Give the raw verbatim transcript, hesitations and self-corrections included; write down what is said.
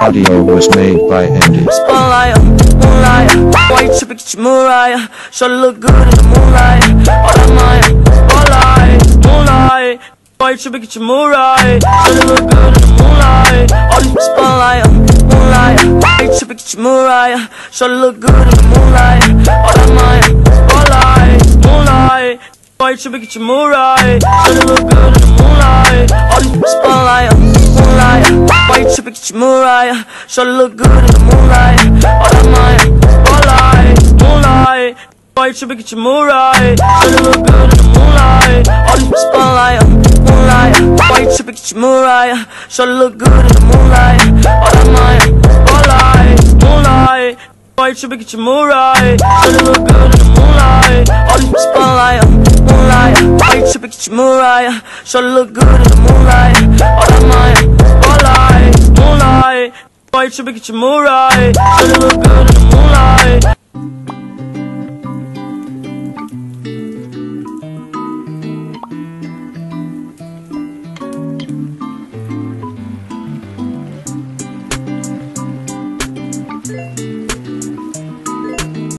Audio was made by Andy. Spotlight, moonlight, why you tripping, get your Mariah? Shawty look good in the moonlight. All that Maya. Spotlight, moonlight, why you tripping, get your Mariah? Shawty look good in the moonlight. All these spotlight, moonlight, why you tripping, get your Mariah? Shawty look good in the moonlight. All that Maya. Spotlight, moonlight, why you tripping, get your Mariah? Shawty look good in the moonlight. All these spotlight, moonlight, why you tripping, get your Mariah? Shawty look good in the moonlight. All that Maya. Spotlight, moonlight, why you tripping, get your Mariah? Shawty look good in the moonlight. All these spotlight, moonlight, why you tripping, get your Mariah? Shawty look good in the moonlight. All that Maya. Spotlight, moonlight, why you tripping, get your Mariah? Shawty look good in the moonlight. All these spotlight, moonlight, why you tripping, get your Mariah? Shawty look good in the moonlight. All that Maya. Spotlight, moonlight, why you tripping, get your Mariah? Shawty look good in the moonlight.